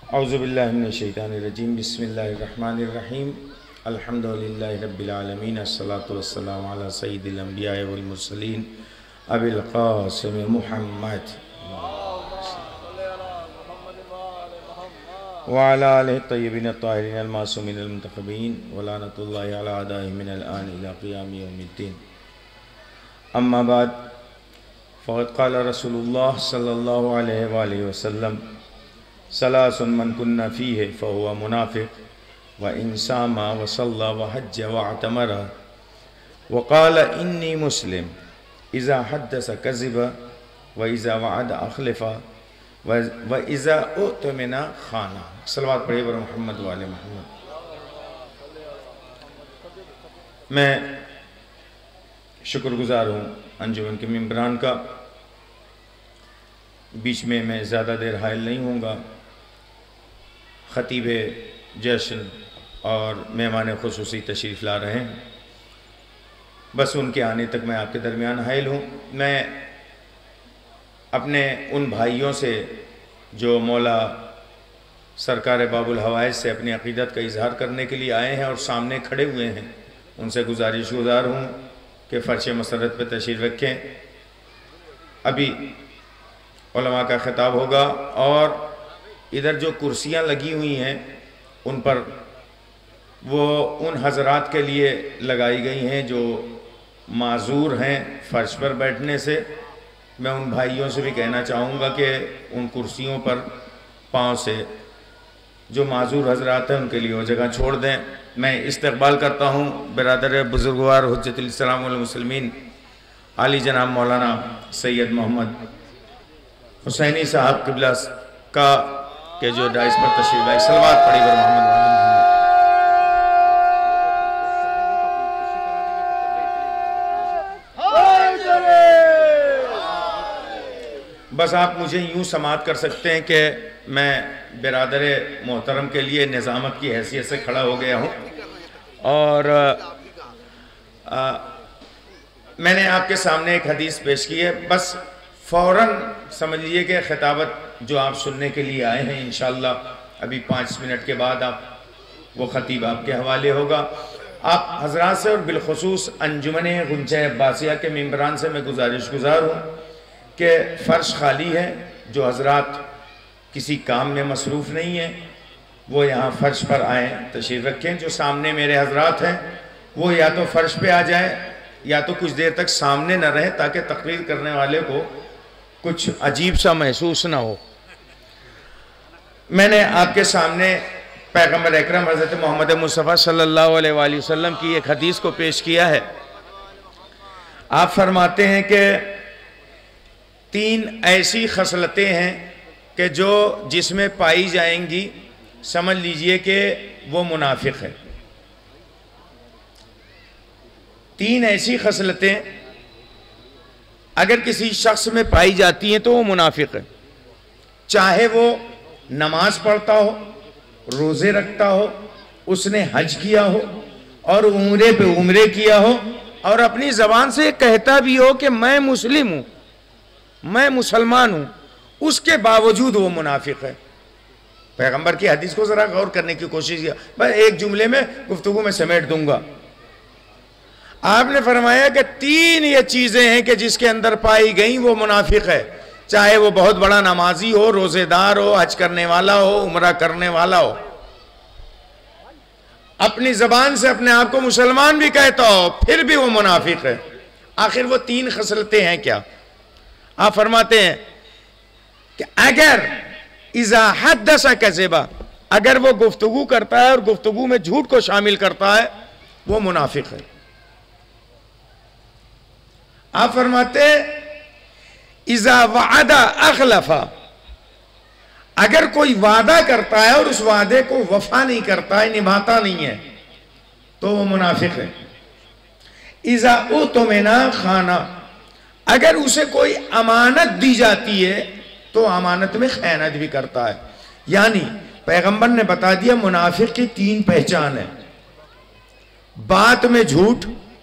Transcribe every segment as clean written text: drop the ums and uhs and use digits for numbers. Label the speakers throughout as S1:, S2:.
S1: اعوذ باللہ من الشیطان الرجیم بسم اللہ الرحمن الرحیم الحمدللہ رب العالمین الصلاة والسلام علی سید الانبیاء والمرسلین ابی القاسم محمد وعلی آلہ الطیبین الطاہرین المعصومین المنتخبین ولعنۃ اللہ علی اعدائہم من الآن الی قیام یوم الدین اما بعد فقد قال رسول اللہ صلی اللہ علیہ وآلہ وسلم ثلاث من كن فيه فهو منافق وإن صام وصلى وحج واعتمر وقال إني مسلم إذا حدث كذب وإذا وعد أخلف وإذا اؤتمن خان. صلوات پڑھیے بر محمد وآل محمد. میں شکر گزار ہوں انجمن کے ممبران کا. بیچ میں زیادہ دیر حائل نہیں ہوں گا. خطیب جشن اور مہمان خصوصی تشریف لا رہے ہیں. بس ان کے آنے تک میں آپ کے درمیان حائل ہوں. میں اپنے ان بھائیوں سے جو مولا سرکار باب الحوائج سے اپنی عقیدت کا اظہار کرنے کے لیے آئے ہیں اور سامنے کھڑے ہوئے ہیں، ان سے گزارش گزار ہوں کہ فرش مسرت پہ تشریف رکھیں. ابھی علماء کا خطاب ہوگا اور ادھر جو کرسیاں لگی ہوئی ہیں ان پر وہ ان حضرات کے لیے لگائی گئی ہیں جو معذور ہیں فرش پر بیٹھنے سے. میں ان بھائیوں سے بھی کہنا چاہوں گا کہ ان کرسیوں پر پاؤں سے جو معذور حضرات ہیں ان کے لیے وہ جگہ چھوڑ دیں. میں استقبال کرتا ہوں برادر بزرگوار حجت الاسلام والمسلمین عالی جناب مولانا سید محمد حسینی صاحب قبلہ کا کہ جو ڈائس پر تشریف لائے. صلوات پڑھی بر محمد وآل محمد. بس آپ مجھے یوں سماعت کر سکتے ہیں کہ میں برادر محترم کے لیے نظامت کی حیثیت سے کھڑا ہو گیا ہوں. اور میں نے آپ کے سامنے ایک حدیث پیش کی ہے. بس فوراً سمجھ لیجئے کہ خطابت جو آپ سننے کے لیے آئے ہیں انشاءاللہ ابھی 5 منٹ کے بعد وہ خطیب آپ کے حوالے ہوگا. آپ حضرات سے اور بالخصوص انجمن غنچہ عباسیہ کے ممبران سے میں گزارش گزار ہوں کہ فرش خالی ہے. جو حضرات کسی کام میں مصروف نہیں ہیں وہ یہاں فرش پر آئیں تشریف رکھیں. جو سامنے میرے حضرات ہیں وہ یا تو فرش پہ آ جائیں یا تو کچھ دیر تک سامنے نہ رہیں تاکہ تقریر کرنے والے کو کچھ عجیب سا محسوس نہ ہو. میں نے آپ کے سامنے پیغمبر اکرم حضرت محمد مصطفیٰ صلی اللہ علیہ وآلہ وسلم کی ایک حدیث کو پیش کیا ہے. آپ فرماتے ہیں کہ 3 ایسی خصلتیں ہیں کہ جو جس میں پائی جائیں گی سمجھ لیجئے کہ وہ منافق ہے. 3 ایسی خصلتیں اگر کسی شخص میں پائی جاتی ہیں تو وہ منافق ہے. چاہے وہ نماز پڑھتا ہو، روزے رکھتا ہو، اس نے حج کیا ہو اور عمرے پہ عمرے کیا ہو اور اپنی زبان سے کہتا بھی ہو کہ میں مسلم ہوں، میں مسلمان ہوں، اس کے باوجود وہ منافق ہے. پیغمبر کی حدیث کو ذرا غور کرنے کی کوشش کیا. بس ایک جملے میں گفتگو میں سمیٹ دوں گا. آپ نے فرمایا کہ 3 یہ چیزیں ہیں کہ جس کے اندر پائی گئیں وہ منافق ہے. چاہے وہ بہت بڑا نمازی ہو، روزے دار ہو، حج کرنے والا ہو، عمرہ کرنے والا ہو، اپنی زبان سے اپنے آپ کو مسلمان بھی کہتا ہو پھر بھی وہ منافق ہے. آخر وہ 3 خصلتیں ہیں کیا؟ آپ فرماتے ہیں کہ اگر اذا حدث کذبا، اگر وہ گفتگو کرتا ہے اور گفتگو میں جھوٹ کو شامل کرتا ہے وہ منافق ہے. آپ فرماتے ہیں اذا وعد اخلف، اگر کوئی وعدہ کرتا ہے اور اس وعدے کو وفا نہیں کرتا ہے، نبھاتا نہیں ہے تو وہ منافق ہے. اذا اؤتمن خان، اگر اسے کوئی امانت دی جاتی ہے تو امانت میں خیانت بھی کرتا ہے. یعنی پیغمبر نے بتا دیا منافق کی 3 پہچان ہیں: بات میں جھوٹ،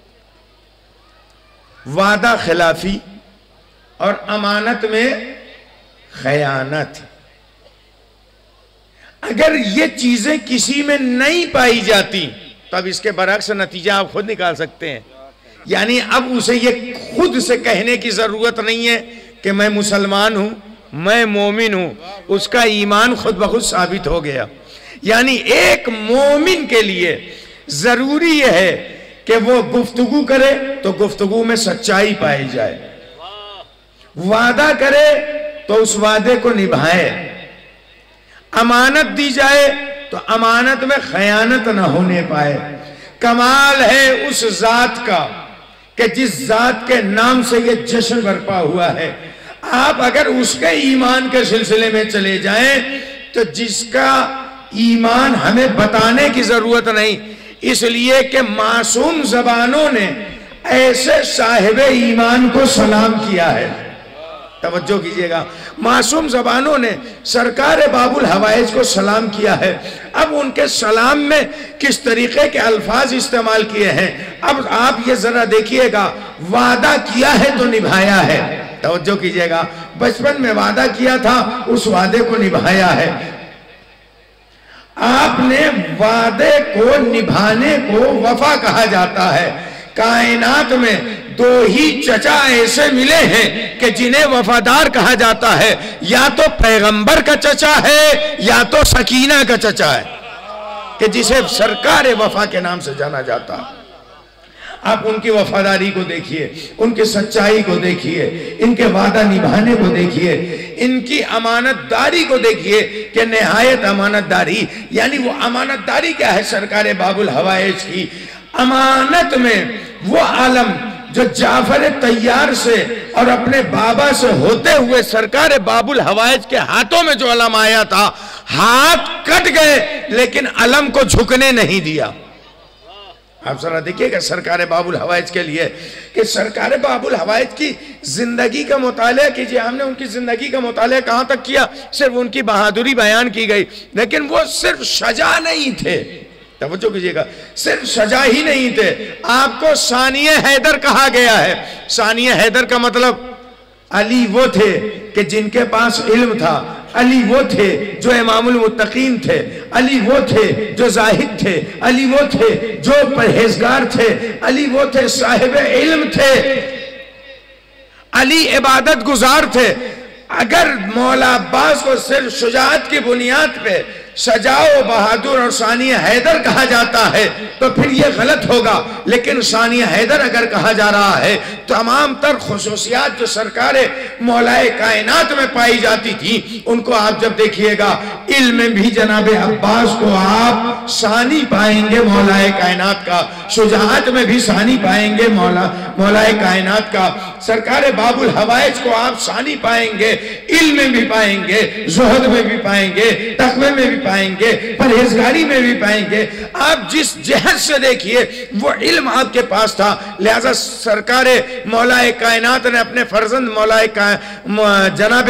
S1: وعدہ خلافی اور امانت میں خیانت. اگر یہ چیزیں کسی میں نہیں پائی جاتی تو اب اس کے برعکس نتیجہ آپ خود نکال سکتے ہیں. یعنی اب اسے یہ خود سے کہنے کی ضرورت نہیں ہے کہ میں مسلمان ہوں، میں مومن ہوں، اس کا ایمان خود بخود ثابت ہو گیا. یعنی ایک مومن کے لیے ضروری یہ ہے کہ وہ گفتگو کرے تو گفتگو میں سچائی پائی جائے، وعدہ کرے تو اس وعدے کو نبھائے، امانت دی جائے تو امانت میں خیانت نہ ہونے پائے. کمال ہے اس ذات کا کہ جس ذات کے نام سے یہ جشن برپا ہوا ہے. آپ اگر اس کے ایمان کے سلسلے میں چلے جائیں تو جس کا ایمان ہمیں بتانے کی ضرورت نہیں، اس لیے کہ معصوم زبانوں نے ایسے صاحب ایمان کو سلام کیا ہے. توجہ کیجئے گا، معصوم زبانوں نے سرکار باب الحوائج کو سلام کیا ہے. اب ان کے سلام میں کس طریقے کے الفاظ استعمال کیے ہیں، اب آپ یہ ذرا دیکھیے گا. وعدہ کیا ہے تو نبھایا ہے. توجہ کیجئے گا، بچپن میں وعدہ کیا تھا، اس وعدے کو نبھایا ہے. آپ نے وعدے کو نبھانے کو وفا کہا جاتا ہے. کائنات میں دو ہی چچا ایسے ملے ہیں کہ جنہیں وفادار کہا جاتا ہے، یا تو پیغمبر کا چچا ہے یا تو سکینہ کا چچا ہے، کہ جسے سرکار وفا کے نام سے جانا جاتا ہے. آپ ان کی وفاداری کو دیکھیے، ان کی سچائی کو دیکھیے، ان کے وعدہ نبھانے کو دیکھیے، ان کی امانت داری کو دیکھیے کہ نہایت امانت داری. یعنی وہ امانت داری کیا ہے سرکار باب الحوائج کی؟ امانت میں وہ عالم جو جعفر طیار سے اور اپنے بابا سے ہوتے ہوئے سرکار باب الحوائج کے ہاتھوں میں جو علم آیا تھا، ہاتھ کٹ گئے لیکن علم کو جھکنے نہیں دیا. آپ ذرا دیکھیے کہ سرکار باب الحوائج کے لیے، کہ سرکار باب الحوائج کی زندگی کا مطالعہ کیجئے. ہم نے ان کی زندگی کا مطالعہ کہاں تک کیا؟ صرف ان کی بہادری بیان کی گئی، لیکن وہ صرف شجاع نہیں تھے. توجہ کیجئے گا، صرف شجاع ہی نہیں تھے. آپ کو ثانی حیدر کہا گیا ہے. ثانی حیدر کا مطلب علی وہ تھے کہ جن کے پاس علم تھا، علی وہ تھے جو امام المتقین تھے، علی وہ تھے جو زاہد تھے، علی وہ تھے جو پرہیزگار تھے، علی وہ تھے صاحب علم تھے، علی عبادت گزار تھے. اگر مولا عباس کو صرف شجاعت کی بنیاد پہ شجاع و بہادر اور ثانی حیدر کہا جاتا ہے تو پھر یہ غلط ہوگا. لیکن ثانی حیدر اگر کہا جا رہا ہے، تمام تر خصوصیات جو سرکار مولا کائنات میں پائی جاتی تھی ان کو آپ جب دیکھیے گا، علم میں بھی جناب عباس کو آپ ثانی پائیں گے مولا کائنات کا، شجاعت میں بھی ثانی پائیں گے مولا کائنات کا. سرکار باب الحوائج کو آپ ثانی پائیں گے، علم میں بھی پائیں گے، زہد میں بھی پائیں گے، تقوی میں بھی پائیں گے، پرہیزگاری میں بھی پائیں گے. آپ جس جہت سے دیکھیے وہ علم آپ کے پاس تھا. لہذا سرکار مولا کائنات نے اپنے فرزند مولا جناب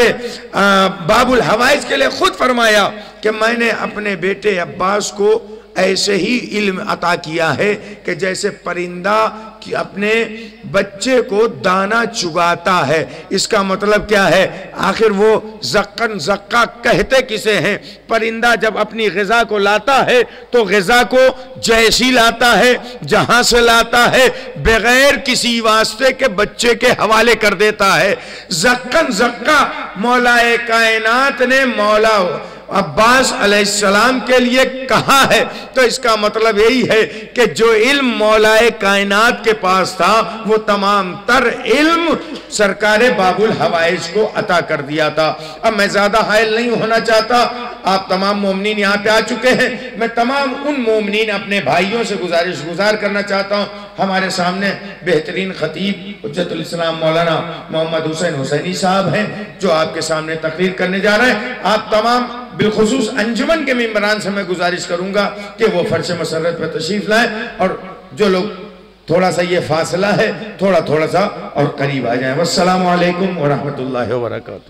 S1: باب الحوائج کے لئے خود فرمایا کہ میں نے اپنے بیٹے عباس کو ایسے ہی علم عطا کیا ہے کہ جیسے پرندہ اپنے بچے کو دانا چگاتا ہے. اس کا مطلب کیا ہے؟ آخر وہ زقن زقہ کہتے کسے ہیں؟ پرندہ جب اپنی غذا کو لاتا ہے تو غذا کو جیسی لاتا ہے، جہاں سے لاتا ہے، بغیر کسی واسطے کے بچے کے حوالے کر دیتا ہے. زقن زقہ مولا کائنات نے مولا عباس علیہ السلام کے لیے کہا ہے. تو اس کا مطلب یہی ہے کہ جو علم مولا کائنات کے پاس تھا وہ تمام تر علم سرکار باب الحوائج کو عطا کر دیا تھا. اب میں زیادہ حائل نہیں ہونا چاہتا، آپ تمام مومنین یہاں پہ آ چکے ہیں. میں تمام ان مومنین اپنے بھائیوں سے گزار کرنا چاہتا ہوں. ہمارے سامنے بہترین خطیب حجت الاسلام مولانا محمد حسین حسینی صاحب ہیں جو آپ کے سامنے تقریر کرنے جا رہے ہیں. آپ تمام بالخصوص انجمن کے ممبران سے میں گزارش کروں گا کہ وہ فرش مسرت پہ تشریف لائیں، اور جو لوگ تھوڑا سا یہ فاصلہ ہے تھوڑا سا اور قریب آ جائیں. والسلام علیکم ورحمت اللہ وبرکاتہ.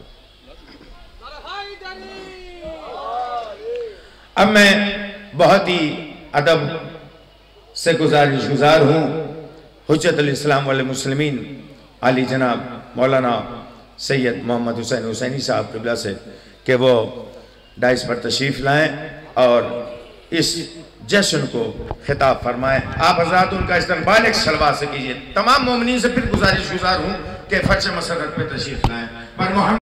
S1: اب میں بہت ہی ادب سے گزار ہوں حجت الاسلام والمسلمین علی جناب مولانا سید محمد حسین حسینی صاحب قبلہ سے کہ وہ ڈائس پر تشریف لائیں اور اس جشن کو خطاب فرمائیں. آپ حضرات ان کا استقبال ایک صلوات سے کیجئے. تمام مومنین سے پھر گزارش گزار ہوں کہ فرش مسرت پہ تشریف لائیں. پر محمد